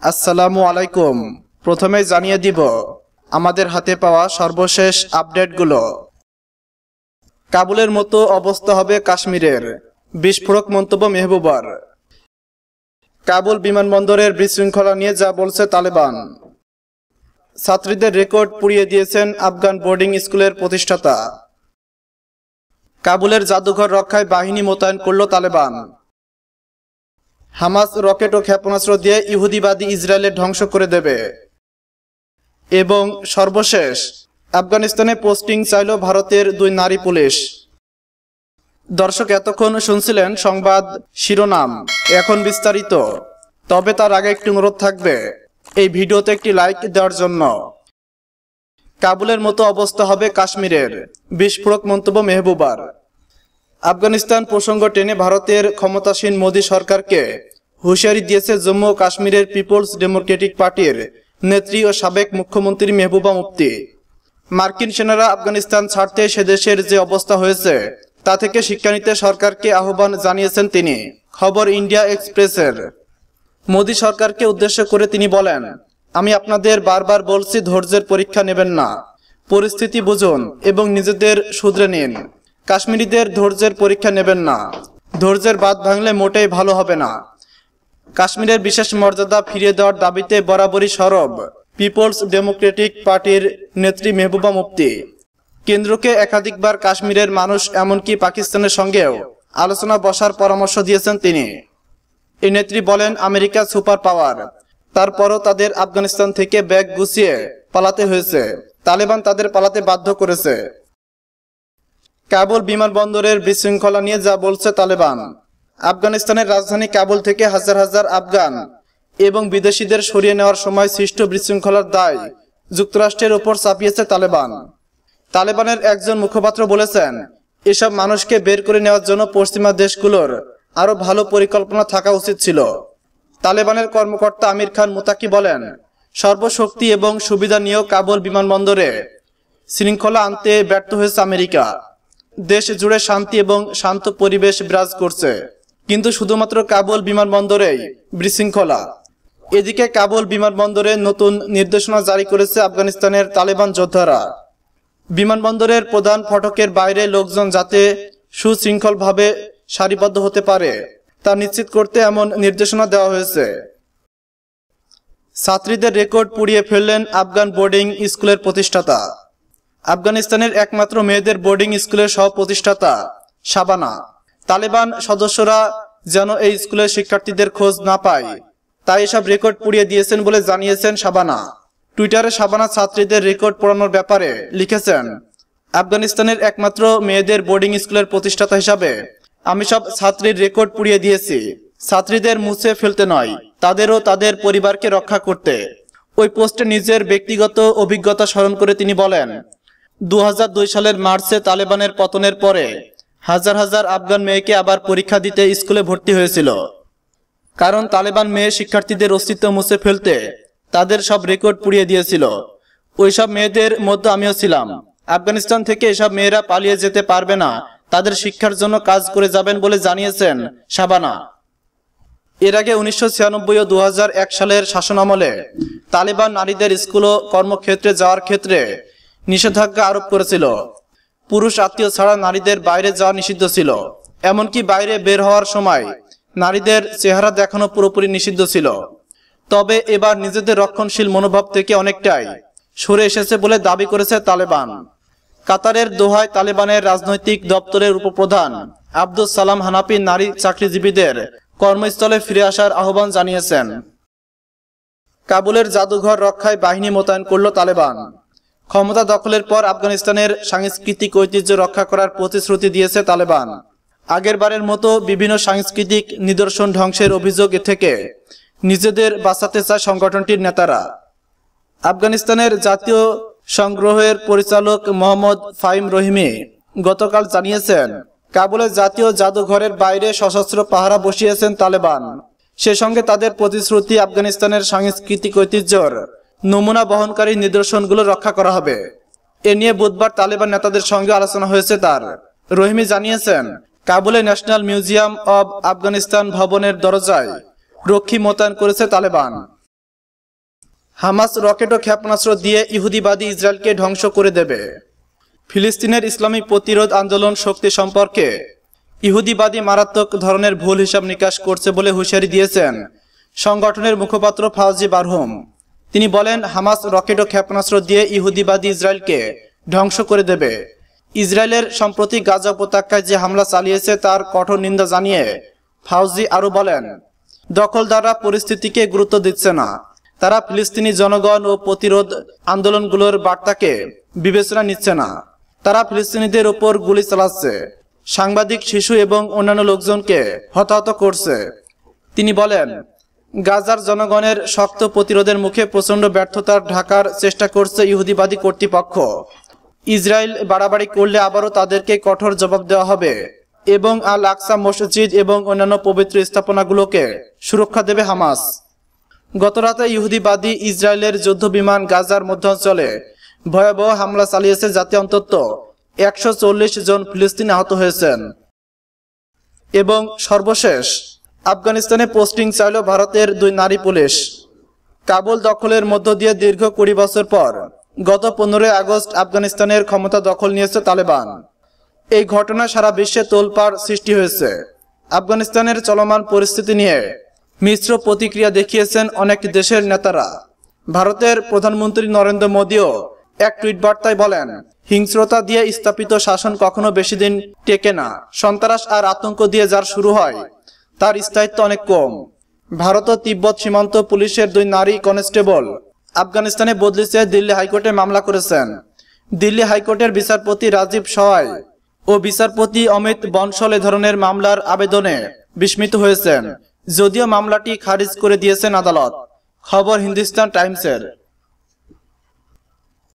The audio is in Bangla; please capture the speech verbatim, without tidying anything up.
আসসালামু আলাইকুম। প্রথমে জানিয়ে দিব আমাদের হাতে পাওয়া সর্বশেষ আপডেটগুলো। কাবুলের মতো অবস্থা হবে কাশ্মীরের, বিস্ফোরক মন্তব্য মেহবুবার। কাবুল বিমানবন্দরের বিশৃঙ্খলা নিয়ে যা বলছে তালেবান। ছাত্রীদের রেকর্ড পুড়িয়ে দিয়েছেন আফগান বোর্ডিং স্কুলের প্রতিষ্ঠাতা। কাবুলের জাদুঘর রক্ষায় বাহিনী মোতায়েন করল তালেবান। হামাস রকেট ও ক্ষেপণাস্ত্র দিয়ে ইহুদিবাদী ইসরায়েলে ধ্বংস করে দেবে। এবং সর্বশেষ, আফগানিস্তানে পোস্টিং চাইল ভারতের দুই নারী পুলিশ। দর্শক, এতক্ষণ শুনছিলেন সংবাদ শিরোনাম, এখন বিস্তারিত। তবে তার আগে একটি অনুরোধ থাকবে, এই ভিডিওতে একটি লাইক দেওয়ার জন্য। কাবুলের মতো অবস্থা হবে কাশ্মীরের, বিস্ফোরক মন্তব্য মেহবুবার। আফগানিস্তান প্রসঙ্গ টেনে ভারতের ক্ষমতাসীন মোদী সরকারকে হুঁশিয়ারি দিয়েছে জম্মু ও কাশ্মীরের পিপলস ডেমোক্রেটিক পার্টির নেত্রী ও সাবেক মুখ্যমন্ত্রী মেহবুবা মুফতি। মার্কিন সেনারা আফগানিস্তান ছাড়তে সে দেশের যে অবস্থা হয়েছে তা থেকে শিক্ষা নিতে সরকারকে আহ্বান জানিয়েছেন তিনি। খবর ইন্ডিয়া এক্সপ্রেসের। মোদী সরকারকে উদ্দেশ্য করে তিনি বলেন, আমি আপনাদের বারবার বলছি, ধৈর্যের পরীক্ষা নেবেন না, পরিস্থিতি বুঝুন এবং নিজেদের শুধরে নিন। কাশ্মীরিদের ধৈর্যের পরীক্ষা নেবেন না, ধৈর্যের বাঁধ ভাঙলে মোটেই ভালো হবে না। কাশ্মীরের বিশেষ মর্যাদা ফিরিয়ে দেওয়ার দাবিতে বরাবরই সরব পিপলস ডেমোক্রেটিক পার্টির নেত্রী মেহবুবা মুফতি। কেন্দ্রকে একাধিকবার কাশ্মীরের মানুষ এমনকি পাকিস্তানের সঙ্গেও আলোচনা বসার পরামর্শ দিয়েছেন তিনি। এই নেত্রী বলেন, আমেরিকা সুপার পাওয়ার, তারপরও তাদের আফগানিস্তান থেকে ব্যাগ গুছিয়ে পালাতে হয়েছে। তালেবান তাদের পালাতে বাধ্য করেছে। কাবুল বিমানবন্দরের বিশৃঙ্খলা নিয়ে যা বলছে তালেবান। আফগানিস্তানের রাজধানী কাবুল থেকে হাজার হাজার আফগান এবং বিদেশিদের সরিয়ে নেওয়ার সময় সৃষ্ট বিশৃঙ্খলার দায় যুক্তরাষ্ট্রের ওপর চাপিয়েছে তালেবান। তালেবানের একজন মুখপাত্র বলেছেন, এসব মানুষকে বের করে নেওয়ার জন্য পশ্চিমা দেশগুলোর আরও ভালো পরিকল্পনা থাকা উচিত ছিল। তালেবানের কর্মকর্তা আমির খান মুতাকি বলেন, সর্বশক্তি এবং সুবিধা নিয়েও কাবুল বিমানবন্দরে শৃঙ্খলা আনতে ব্যর্থ হয়েছে আমেরিকা। দেশ জুড়ে শান্তি এবং শান্ত পরিবেশ বিরাজ করছে, কিন্তু শুধুমাত্র কাবুল বিমানবন্দরেই বিশৃঙ্খলা। এদিকে কাবুল বিমানবন্দরে নতুন নির্দেশনা জারি করেছে আফগানিস্তানের তালেবান যোদ্ধারা। বিমানবন্দরের প্রধান ফটকের বাইরে লোকজন যাতে সুশৃঙ্খলভাবে সারিবদ্ধ হতে পারে তা নিশ্চিত করতে এমন নির্দেশনা দেওয়া হয়েছে। ছাত্রীদের রেকর্ড পুড়িয়ে ফেললেন আফগান বোর্ডিং স্কুলের প্রতিষ্ঠাতা। আফগানিস্তানের একমাত্র মেয়েদের বোর্ডিং স্কুলের সহ প্রতিষ্ঠাতা শাবানা। তালেবান সদস্যরা যেন এই স্কুলের শিক্ষার্থীদের খোঁজ না পায়, তাই এসব রেকর্ড পুড়িয়ে দিয়েছেন বলে জানিয়েছেন শাবানা। টুইটারে শাবানা ছাত্রীদের রেকর্ড পোড়ানোর ব্যাপারে লিখেছেন, আফগানিস্তানের একমাত্র মেয়েদের বোর্ডিং স্কুলের প্রতিষ্ঠাতা হিসাবে আমি সব ছাত্রীর রেকর্ড পুড়িয়ে দিয়েছি। ছাত্রীদের মুছে ফেলতে নয়, তাদেরও তাদের পরিবারকে রক্ষা করতে। ওই পোস্টে নিজের ব্যক্তিগত অভিজ্ঞতা স্মরণ করে তিনি বলেন, দু হাজার দুই সালের মার্চে তালেবানের পতনের পরে হাজার হাজার আফগান মেয়েকে আবার পরীক্ষা দিতে স্কুলে ভর্তি হয়েছিল, কারণ তালেবান মেয়ে শিক্ষার্থীদের অস্তিত্ব মুছে ফেলতে তাদের সব রেকর্ড পুড়িয়ে দিয়েছিল। ওইসব মেয়েদের মধ্যে আমিও ছিলাম। আফগানিস্তান থেকে এসব মেয়েরা পালিয়ে যেতে পারবে না, তাদের শিক্ষার জন্য কাজ করে যাবেন বলে জানিয়েছেন শাবানা। এর আগে উনিশশো ছিয়ানব্বই ও দু হাজার এক সালের শাসনামলে তালেবান নারীদের স্কুল ও কর্মক্ষেত্রে যাওয়ার ক্ষেত্রে নিষেধাজ্ঞা আরোপ করেছিল। পুরুষ আত্মীয় ছাড়া নারীদের বাইরে যাওয়া নিষিদ্ধ ছিল। এমনকি বাইরে বের হওয়ার সময় নারীদের চেহারা দেখানো পুরোপুরি নিষিদ্ধ ছিল। তবে এবার নিজেদের রক্ষণশীল মনোভাব থেকে অনেকটাই সরে এসেছে বলে দাবি করেছে তালেবান। কাতারের দোহায় তালেবানের রাজনৈতিক দপ্তরের উপপ্রধান আব্দুস সালাম হানাফি নারী চাকরিজীবীদের কর্মস্থলে ফিরে আসার আহ্বান জানিয়েছেন। কাবুলের জাদুঘর রক্ষায় বাহিনী মোতায়েন করল তালেবান। ক্ষমতা দখলের পর আফগানিস্তানের সাংস্কৃতিক ঐতিহ্য রক্ষা করার প্রতিশ্রুতি দিয়েছে তালেবান। আগের বারের মতো বিভিন্ন সাংস্কৃতিক নিদর্শন ধ্বংসের অভিযোগ থেকে নিজেদের বাঁচাতে চায় সংগঠনটির নেতারা। আফগানিস্তানের জাতীয় সংগ্রহের পরিচালক মোহাম্মদ ফাহিম রহিমি গতকাল জানিয়েছেন, কাবুলের জাতীয় জাদুঘরের বাইরে সশস্ত্র পাহারা বসিয়েছেন তালেবান। সে সঙ্গে তাদের প্রতিশ্রুতি আফগানিস্তানের সাংস্কৃতিক ঐতিহ্যর নমুনা বহনকারী নিদর্শনগুলো রক্ষা করা হবে। এ নিয়ে বুধবার তালেবান নেতাদের সঙ্গে আলোচনা হয়েছে তার। রহিমি জানিয়েছেন, কাবুলে ন্যাশনাল মিউজিয়াম অব আফগানিস্তান ভবনের দরজায় রক্ষী মোতায়েন করেছে তালেবান। হামাস রকেট ও ক্ষেপণাস্ত্র দিয়ে ইহুদিবাদী ইসরায়েলকে ধ্বংস করে দেবে। ফিলিস্তিনের ইসলামী প্রতিরোধ আন্দোলন শক্তি সম্পর্কে ইহুদিবাদী মারাত্মক ধরনের ভুল হিসাব নিকাশ করছে বলে হুঁশিয়ারি দিয়েছেন সংগঠনের মুখপাত্র ফাউজি বারহুম। তিনি বলেন, হামাস রকেট ও ক্ষেপণাস্ত্র দিয়ে ইহুদিবাদী ইসরায়েলকে ধ্বংস করে দেবে। ইসরায়েলের সম্প্রতি গাজা উপত্যকায় যে হামলা চালিয়েছে তার কঠোর নিন্দা জানিয়ে ফাউজি আরও বলেন, দখলদাররা পরিস্থিতিকে গুরুত্ব দিচ্ছে না। তারা ফিলিস্তিনি জনগণ ও প্রতিরোধ আন্দোলনগুলোর বার্তাকে বিবেচনা নিচ্ছে না। তারা ফিলিস্তিনিদের ওপর গুলি চালাচ্ছে, সাংবাদিক, শিশু এবং অন্যান্য লোকজনকে হতাহত করছে। তিনি বলেন, গাজার জনগণের শক্ত প্রতিরোধের মুখে প্রচণ্ড ব্যর্থতার ঢাকার চেষ্টা করছে ইহুদিবাদী কর্তৃপক্ষ। ইসরায়েল বাড়াবাড়ি করলে আবারও তাদেরকে কঠোর জবাব দেওয়া হবে এবং আল আকসা মসজিদ এবং অন্যান্য পবিত্র স্থাপনাগুলোকে সুরক্ষা দেবে হামাস। গতরাতে ইহুদিবাদী ইসরায়েলের যুদ্ধ বিমান গাজার মধ্যাঞ্চলে ভয়াবহ হামলা চালিয়েছে, যাতে অন্তত একশো চল্লিশ জন ফিলিস্তিনি আহত হয়েছেন। এবং সর্বশেষ, আফগানিস্তানে পোস্টিং চাইল ভারতের দুই নারী পুলিশ। কাবুল দখলের মধ্য দিয়ে দীর্ঘ কুড়ি বছর পর গত পনেরোই আগস্ট আফগানিস্তানের ক্ষমতা দখল নিয়েছে তালেবান। এই ঘটনা সারা বিশ্বে তোলপাড় সৃষ্টি হয়েছে। আফগানিস্তানের চলমান পরিস্থিতি নিয়ে মিশ্র প্রতিক্রিয়া দেখিয়েছেন অনেক দেশের নেতারা। ভারতের প্রধানমন্ত্রী নরেন্দ্র মোদীও এক টুইট বার্তায় বলেন, হিংস্রতা দিয়ে স্থাপিত শাসন কখনো বেশি দিন টেকে না। সন্ত্রাস আর আতঙ্ক দিয়ে যার শুরু হয় তার স্থায়িত্ব অনেক কম। ভারত ও তিব্বত সীমান্ত পুলিশের দুই নারী কনস্টেবল আফগানিস্তানে বদলি চেয়ে দিল্লি হাইকোর্টে মামলা করেছেন। দিল্লি হাইকোর্টের বিচারপতি রাজীব সওয়াই ও বিচারপতি অমিত বনশল এ ধরনের মামলার আবেদনে বিস্মিত হয়েছেন, যদিও মামলাটি খারিজ করে দিয়েছেন আদালত। খবর হিন্দুস্তান টাইমসের।